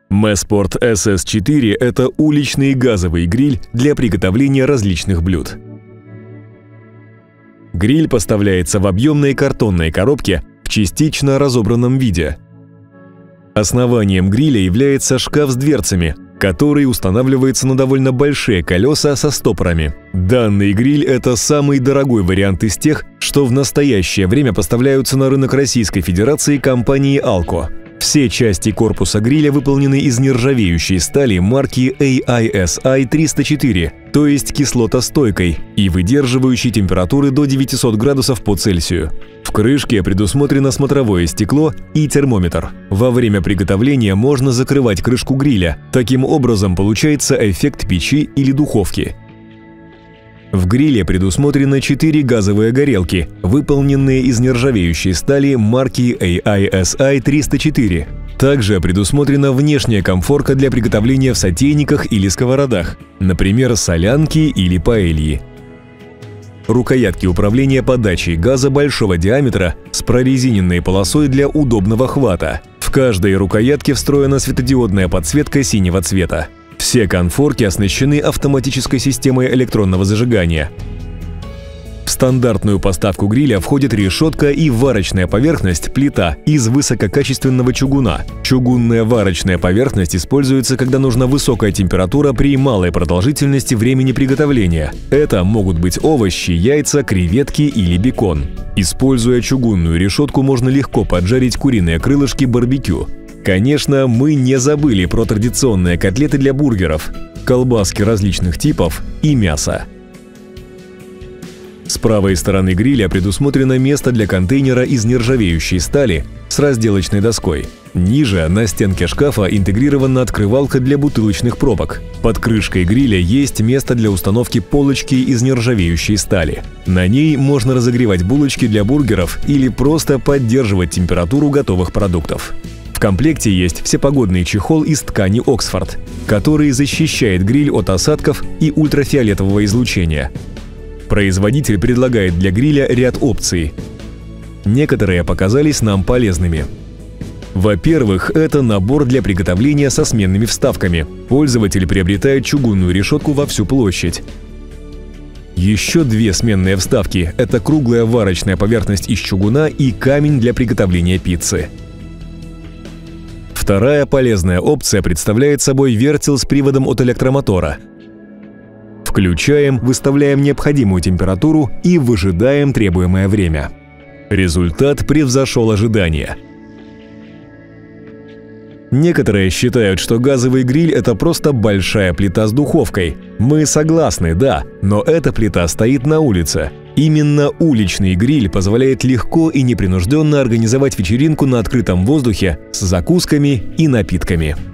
Messport SS4 – это уличный газовый гриль для приготовления различных блюд. Гриль поставляется в объемной картонной коробке в частично разобранном виде. Основанием гриля является шкаф с дверцами, который устанавливается на довольно большие колеса со стопорами. Данный гриль – это самый дорогой вариант из тех, что в настоящее время поставляются на рынок Российской Федерации компанией Alco. Все части корпуса гриля выполнены из нержавеющей стали марки AISI 304, то есть кислотостойкой и выдерживающей температуры до 900 градусов по Цельсию. В крышке предусмотрено смотровое стекло и термометр. Во время приготовления можно закрывать крышку гриля. Таким образом получается эффект печи или духовки. В гриле предусмотрено 4 газовые горелки, выполненные из нержавеющей стали марки AISI 304. Также предусмотрена внешняя комфорка для приготовления в сотейниках или сковородах, например, солянки или паэльи. Рукоятки управления подачей газа большого диаметра с прорезиненной полосой для удобного хвата. В каждой рукоятке встроена светодиодная подсветка синего цвета. Все конфорки оснащены автоматической системой электронного зажигания. В стандартную поставку гриля входит решетка и варочная поверхность плита из высококачественного чугуна. Чугунная варочная поверхность используется, когда нужна высокая температура при малой продолжительности времени приготовления. Это могут быть овощи, яйца, креветки или бекон. Используя чугунную решетку, можно легко поджарить куриные крылышки барбекю. Конечно, мы не забыли про традиционные котлеты для бургеров, колбаски различных типов и мясо. С правой стороны гриля предусмотрено место для контейнера из нержавеющей стали с разделочной доской. Ниже на стенке шкафа интегрирована открывалка для бутылочных пробок. Под крышкой гриля есть место для установки полочки из нержавеющей стали. На ней можно разогревать булочки для бургеров или просто поддерживать температуру готовых продуктов. В комплекте есть всепогодный чехол из ткани Оксфорд, который защищает гриль от осадков и ультрафиолетового излучения. Производитель предлагает для гриля ряд опций. Некоторые показались нам полезными. Во-первых, это набор для приготовления со сменными вставками. Пользователь приобретает чугунную решетку во всю площадь. Еще 2 сменные вставки – это круглая варочная поверхность из чугуна и камень для приготовления пиццы. Вторая полезная опция представляет собой вертел с приводом от электромотора. Включаем, выставляем необходимую температуру и выжидаем требуемое время. Результат превзошел ожидания. Некоторые считают, что газовый гриль – это просто большая плита с духовкой. Мы согласны, да, но эта плита стоит на улице. Именно уличный гриль позволяет легко и непринужденно организовать вечеринку на открытом воздухе с закусками и напитками.